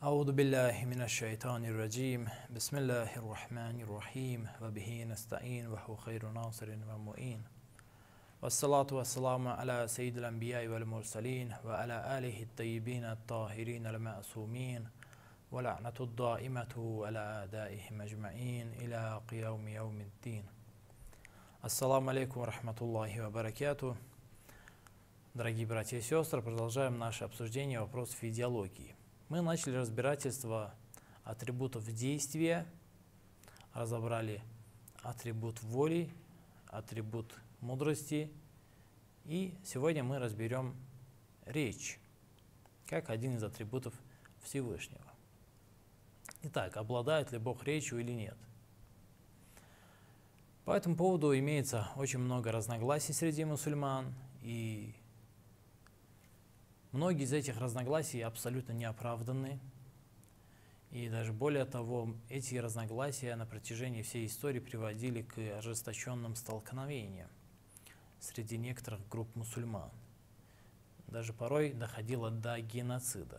أعوذ بالله من الشيطان الرجيم بسم الله الرحمن الرحيم وبه نستعين وهو خير ناصر ومعين والصلاة والسلام على سيد الأنبياء والمرسلين وعلى آله الطيبين الطاهرين المعصومين ولعنة الدائمة على أعدائهم أجمعين إلى قيام يوم الدين. Ассаламу алейкум ва рахматуллахи ва баракяту. Дорогие братья и сестры, продолжаем наше обсуждение вопросов идеологии. Мы начали разбирательство атрибутов действия, разобрали атрибут воли, атрибут мудрости, и сегодня мы разберем речь, как один из атрибутов Всевышнего. Итак, обладает ли Бог речью или нет? По этому поводу имеется очень много разногласий среди мусульман, и многие из этих разногласий абсолютно неоправданны. И даже более того, эти разногласия на протяжении всей истории приводили к ожесточенным столкновениям среди некоторых групп мусульман. Даже порой доходило до геноцида.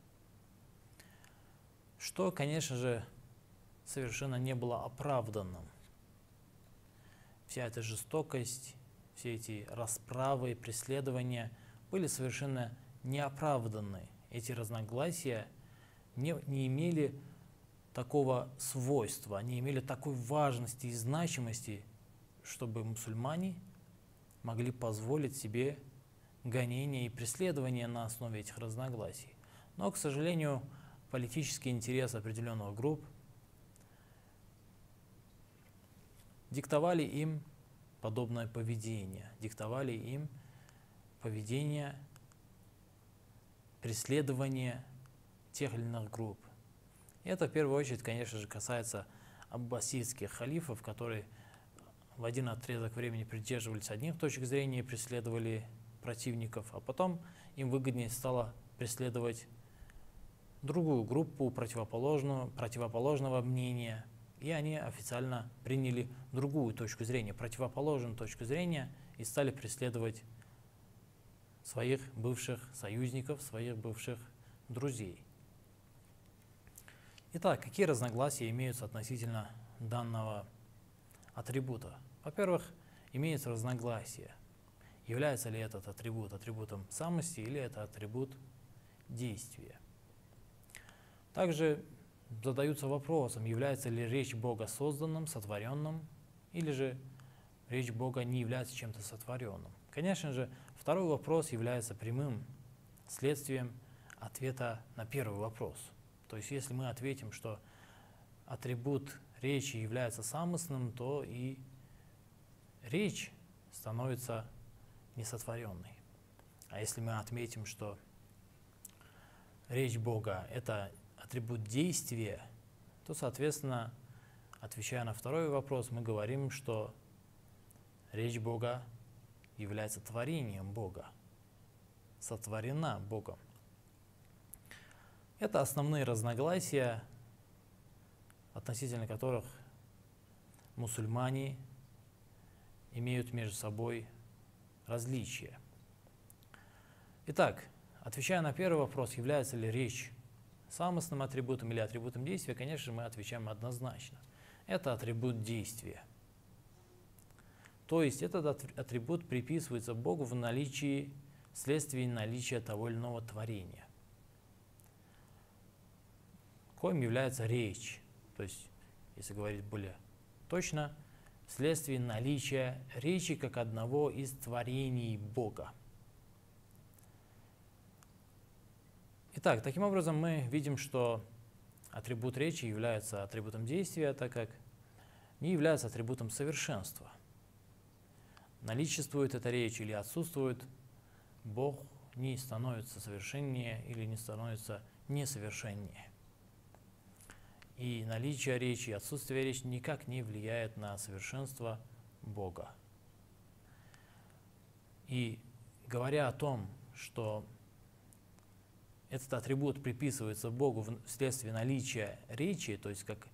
Что, конечно же, совершенно не было оправданным. Вся эта жестокость, все эти расправы, преследования были совершенно неоправданны. Эти разногласия не имели такого свойства, не имели такой важности и значимости, чтобы мусульмане могли позволить себе гонения и преследования на основе этих разногласий. Но, к сожалению, политический интерес определенных групп диктовали им подобное поведение, диктовали им поведение преследования тех или иных групп. И это в первую очередь, конечно же, касается аббасидских халифов, которые в один отрезок времени придерживались одних точек зрения и преследовали противников, а потом им выгоднее стало преследовать другую группу противоположного мнения, и они официально приняли другую точку зрения, противоположную точку зрения, и стали преследовать своих бывших союзников, своих бывших друзей. Итак, какие разногласия имеются относительно данного атрибута? Во-первых, имеется разногласие, является ли этот атрибут атрибутом самости или это атрибут действия. Также задаются вопросом, является ли речь Бога созданным, сотворенным, или же речь Бога не является чем-то сотворенным. Конечно же, второй вопрос является прямым следствием ответа на первый вопрос. То есть, если мы ответим, что атрибут речи является самостным, то и речь становится несотворенной. А если мы отметим, что речь Бога – это атрибут действия, то, соответственно, отвечая на второй вопрос, мы говорим, что речь Бога является творением Бога, сотворена Богом. Это основные разногласия, относительно которых мусульмане имеют между собой различия. Итак, отвечая на первый вопрос, является ли речь самостным атрибутом или атрибутом действия, конечно же, мы отвечаем однозначно. Это атрибут действия. То есть этот атрибут приписывается Богу в наличии, вследствие наличия того или иного творения, коим является речь. То есть, если говорить более точно, вследствие наличия речи как одного из творений Бога. Итак, таким образом мы видим, что атрибут речи является атрибутом действия, так как не является атрибутом совершенства. Наличествует эта речь или отсутствует, Бог не становится совершеннее или не становится несовершеннее. И наличие речи и отсутствие речи никак не влияет на совершенство Бога. И говоря о том, что этот атрибут приписывается Богу вследствие наличия речи, то есть как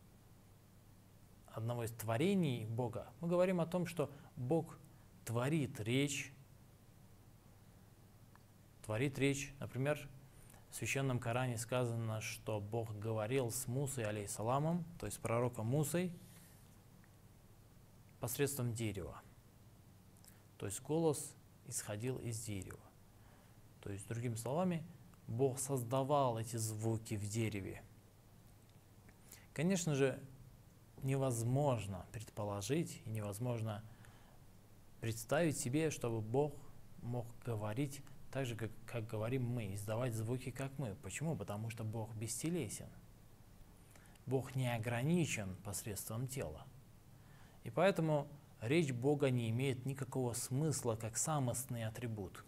одного из творений Бога, мы говорим о том, что Бог творит речь, например, В Священном Коране сказано, что Бог говорил с Мусой, алейхиссаламом, то есть пророком Мусой, посредством дерева. То есть голос исходил из дерева. То есть, другими словами, Бог создавал эти звуки в дереве. Конечно же, невозможно предположить и невозможно представить себе, чтобы Бог мог говорить так же, как говорим мы, издавать звуки, как мы. Почему? Потому что Бог бестелесен. Бог не ограничен посредством тела. И поэтому речь Бога не имеет никакого смысла как самостный атрибут.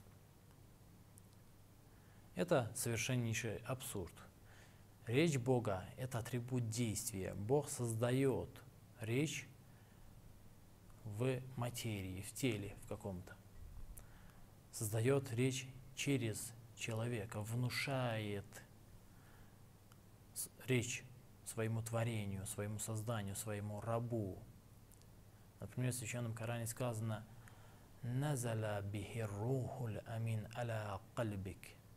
Это совершеннейший абсурд. Речь Бога – это атрибут действия. Бог создает речь в материи, в теле в каком-то. Создает речь через человека, внушает речь своему творению, своему созданию, своему рабу. Например, в Священном Коране сказано «Назаля бихи рухуль амин аля кальбик».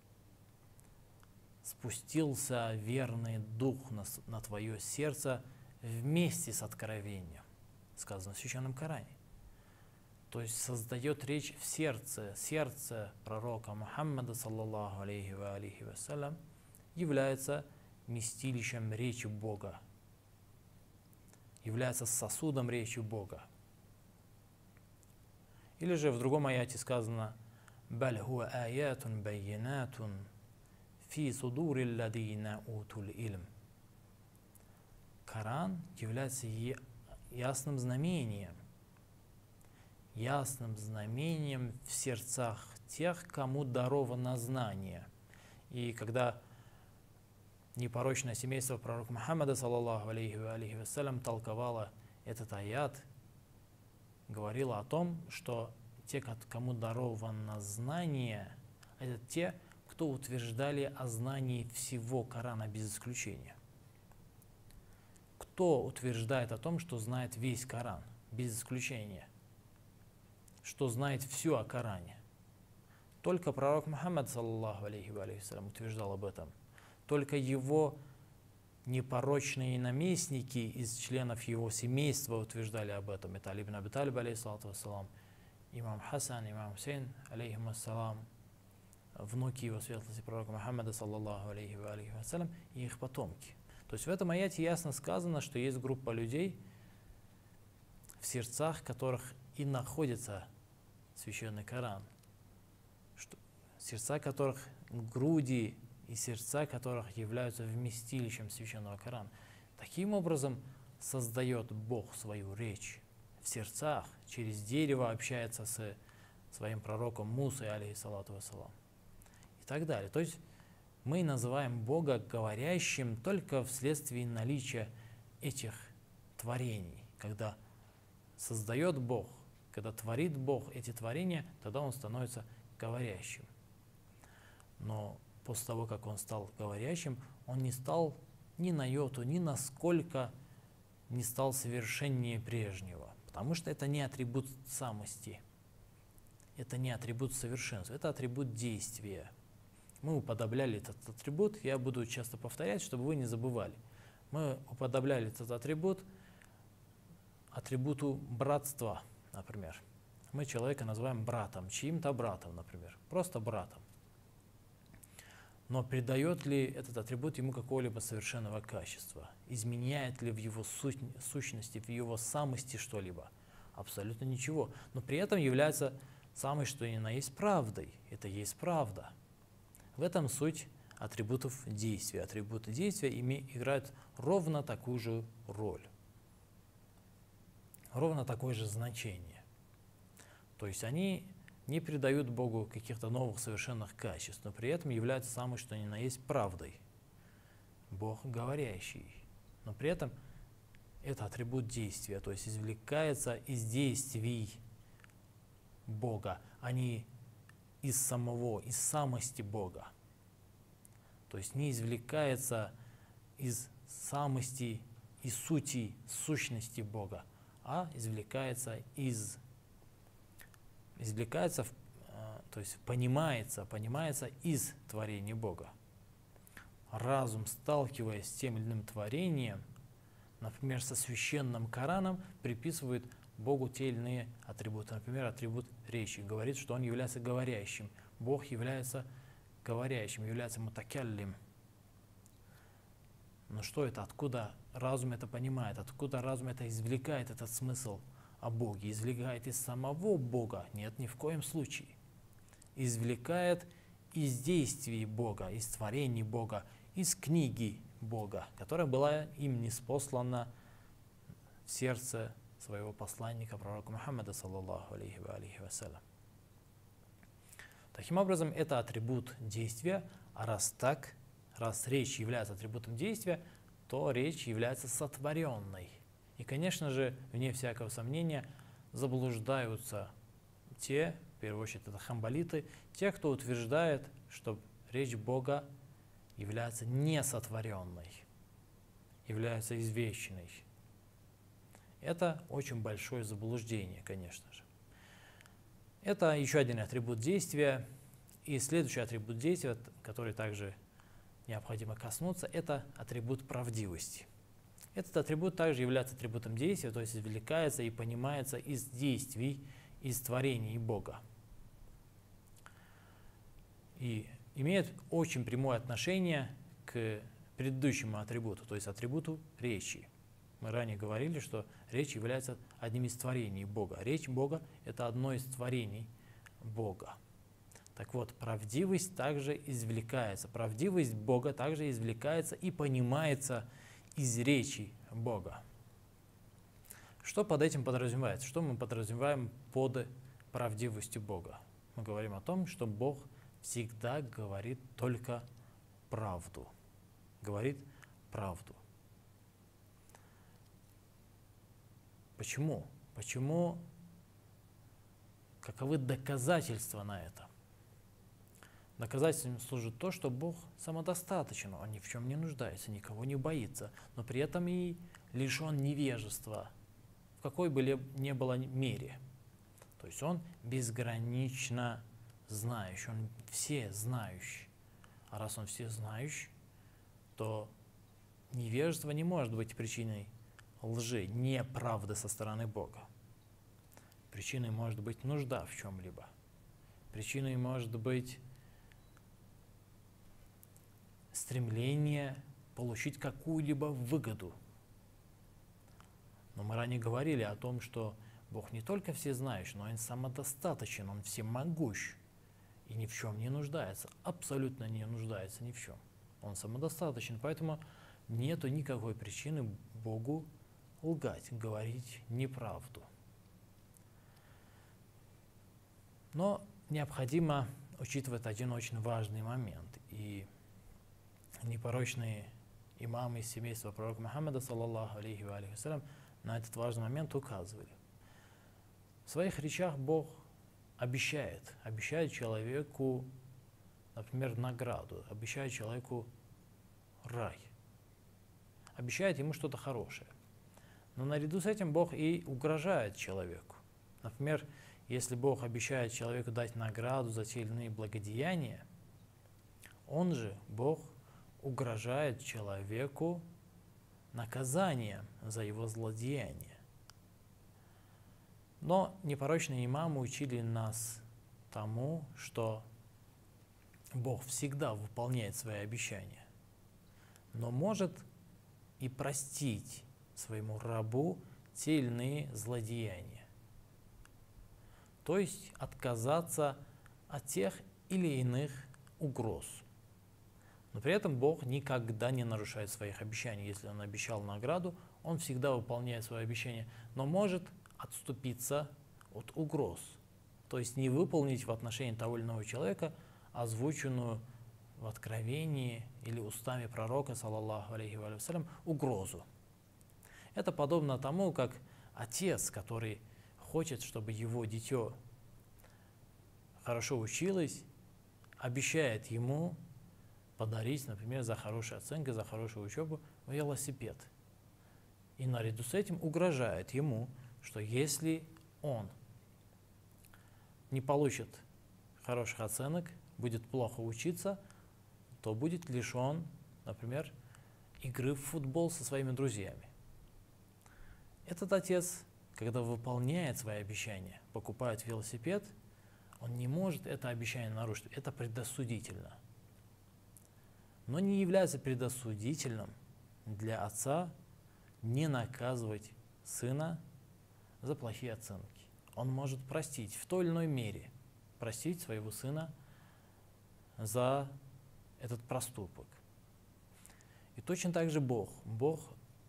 Спустился верный дух на твое сердце вместе с откровением, сказано в Священном Коране. То есть создает речь в сердце пророка Мухаммада, саллаллаху алейхи ва алейхи вассалям, является вместилищем речи Бога, является сосудом речи Бога. Или же в другом аяте сказано «Баль хуа аятун байянатун фи судури ладина утуль илм». Коран является ясным знамением в сердцах тех, кому даровано знание. И когда непорочное семейство пророка Мухаммада, саллаллаху алейхи ва алейхи вассалям, толковало этот аят, говорило о том, что те, кому даровано знание, это те, кто утверждали о знании всего Корана без исключения. Кто утверждает о том, что знает весь Коран без исключения? Что знает все о Коране? Только пророк Мухаммад, саллаллаху алейхи ва алейхи вассалям, утверждал об этом. Только его непорочные наместники из членов его семейства утверждали об этом. Это Али ибн Аби Талиб, алейхиссалату вассалам, имам Хасан, имам Хусейн, алейхим ассалам, внуки его светлости пророка Мухаммада, саллаллаху алейхи ва алейхи вассалям, и их потомки. То есть в этом аяте ясно сказано, что есть группа людей, в сердцах которых и находится Священный Коран, сердца которых груди и сердца которых являются вместилищем Священного Корана. Таким образом создает Бог свою речь в сердцах, через дерево общается с своим пророком Мусой, алейхиссалату вассалам, и так далее. То есть мы называем Бога говорящим только вследствие наличия этих творений. Когда создает Бог, когда творит Бог эти творения, тогда Он становится говорящим. Но после того, как Он стал говорящим, Он не стал ни на йоту, ни насколько не стал совершеннее прежнего. Потому что это не атрибут самости, это не атрибут совершенства, это атрибут действия. Мы уподобляли этот атрибут, я буду часто повторять, чтобы вы не забывали. Мы уподобляли этот атрибут атрибуту братства, например. Мы человека называем братом, чьим-то братом, например, просто братом. Но придает ли этот атрибут ему какого-либо совершенного качества? Изменяет ли в его сущности, в его самости что-либо? Абсолютно ничего. Но при этом является самой что ни на есть правдой. Это есть правда. В этом суть атрибутов действия. Атрибуты действия играют ровно такую же роль, ровно такое же значение. То есть они не придают Богу каких-то новых совершенных качеств, но при этом являются самой что ни на есть правдой. Бог говорящий. Но при этом это атрибут действия, то есть извлекается из действий Бога, а не из самости Бога. То есть не извлекается из самости и сущности Бога, а извлекается, то есть понимается из творений Бога. разум, сталкиваясь с тем или иным творением, например, со священным Кораном, приписывает Богу те или иные атрибуты. Например, атрибут речи. Говорит, что Он является говорящим. Бог является говорящим, является мутакаллим. Но что это? Откуда разум это понимает? Откуда разум это извлекает, этот смысл о Боге? Извлекает из самого Бога? Нет, ни в коем случае. Извлекает из действий Бога, из творений Бога, из книги Бога, которая была им ниспослана в сердце своего посланника, пророка Мухаммада, саллаллаху алейхи вассалям. Таким образом, это атрибут действия, а раз так, раз речь является атрибутом действия, то речь является сотворенной. И, конечно же, вне всякого сомнения, заблуждаются те, в первую очередь, это хамбалиты, те, кто утверждает, что речь Бога является несотворенной, является извещенной. Это очень большое заблуждение, конечно же. Это еще один атрибут действия. И следующий атрибут действия, который также необходимо коснуться, это атрибут правдивости. Этот атрибут также является атрибутом действия, то есть извлекается и понимается из действий, из творений Бога. И имеет очень прямое отношение к предыдущему атрибуту, то есть атрибуту речи. Мы ранее говорили, что речь является одним из творений Бога. Речь Бога – это одно из творений Бога. Так вот, правдивость также извлекается. Правдивость Бога также извлекается и понимается из речи Бога. Что под этим подразумевается? Что мы подразумеваем под правдивостью Бога? Мы говорим о том, что Бог всегда говорит только правду. Говорит правду. Почему? Почему? Каковы доказательства на это? Доказательством служит то, что Бог самодостаточен, Он ни в чем не нуждается, никого не боится, но при этом и лишен невежества, в какой бы ни было мере. То есть Он безгранично знающий, Он всезнающий. А раз Он всезнающий, то невежество не может быть причиной лжи, неправды со стороны Бога. Причиной может быть нужда в чем-либо. Причиной может быть стремление получить какую-либо выгоду. Но мы ранее говорили о том, что Бог не только всезнающий, но Он самодостаточен, Он всемогущ и ни в чем не нуждается, абсолютно не нуждается ни в чем. Он самодостаточен, поэтому нету никакой причины Богу лгать, говорить неправду. Но необходимо учитывать один очень важный момент. И непорочные имамы из семейства пророка Мухаммада, саллаллаху алейхи вассалям, на этот важный момент указывали. В своих речах Бог обещает человеку, например, награду, обещает человеку рай, обещает ему что-то хорошее. Но наряду с этим Бог и угрожает человеку. Например, если Бог обещает человеку дать награду за те или иные благодеяния, Он же, Бог, угрожает человеку наказанием за его злодеяние. Но непорочные имамы учили нас тому, что Бог всегда выполняет свои обещания, но может и простить своему рабу те или иные злодеяния. То есть отказаться от тех или иных угроз. Но при этом Бог никогда не нарушает своих обещаний. Если Он обещал награду, Он всегда выполняет свои обещания, но может отступиться от угроз. То есть не выполнить в отношении того или иного человека озвученную в откровении или устами пророка, саллаллаху алейхи вассалям, угрозу. Это подобно тому, как отец, который хочет, чтобы его дитё хорошо училось, обещает ему подарить, например, за хорошие оценки, за хорошую учебу велосипед. И наряду с этим угрожает ему, что если он не получит хороших оценок, будет плохо учиться, то будет лишен например, игры в футбол со своими друзьями. Этот отец, когда выполняет свои обещания, покупает велосипед, он не может это обещание нарушить. Это предосудительно. Но не является предосудительным для отца не наказывать сына за плохие оценки. Он может простить в той или иной мере, простить своего сына за этот проступок. И точно так же Бог. Бог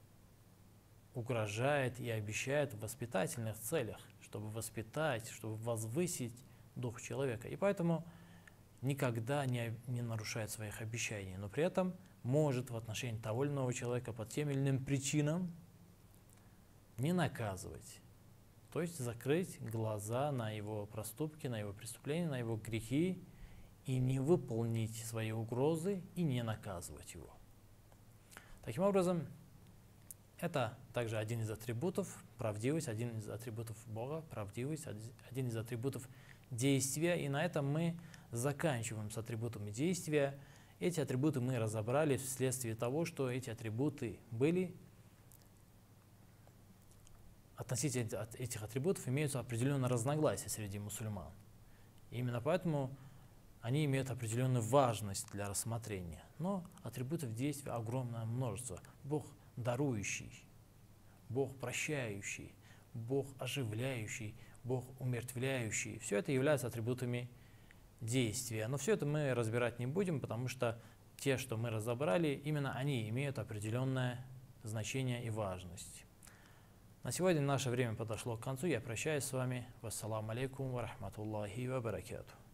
угрожает и обещает в воспитательных целях, чтобы воспитать, чтобы возвысить дух человека. И поэтому никогда не нарушает своих обещаний, но при этом может в отношении того или иного человека по тем или иным причинам не наказывать. То есть закрыть глаза на его проступки, на его преступления, на его грехи и не выполнить свои угрозы и не наказывать его. Таким образом, это также один из атрибутов правдивость, один из атрибутов Бога, правдивость, один из атрибутов действия. И на этом мы заканчиваем с атрибутами действия. Эти атрибуты мы разобрали вследствие того, что эти атрибуты были, относительно этих атрибутов имеются определенные разногласия среди мусульман. И именно поэтому они имеют определенную важность для рассмотрения. Но атрибутов действия огромное множество. Бог дарующий, Бог прощающий, Бог оживляющий, Бог умертвляющий. Все это является атрибутами действия. Но все это мы разбирать не будем, потому что те, что мы разобрали, именно они имеют определенное значение и важность. На сегодня наше время подошло к концу. Я прощаюсь с вами. Вассаламу алейкум ва рахматуллахи ва баракатух.